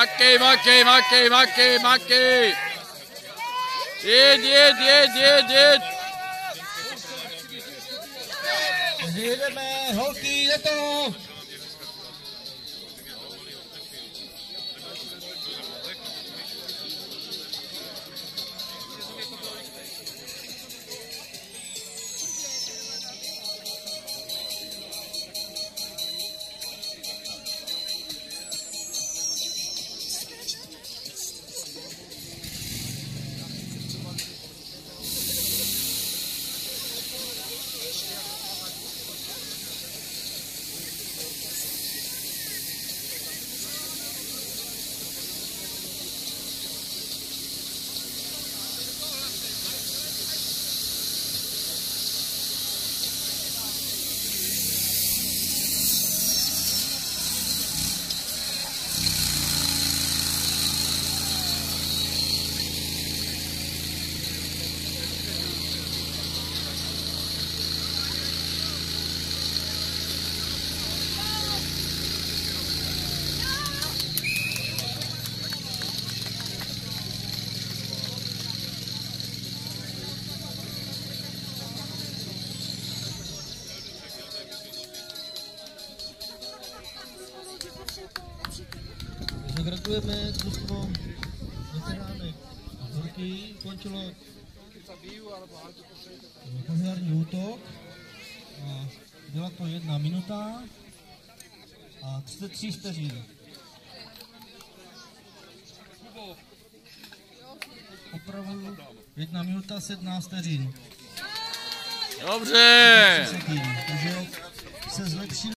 Makej, makej, makej, makej, makej. Jeď. Jedeme, holky, jde to! Gratulujeme družstvo veteránek Horky, končilo požární útok a byla to 1 minuta a 33 vteřin. Opravdu 1 minuta 17 vteřin. Dobře. Takže se zlepšil.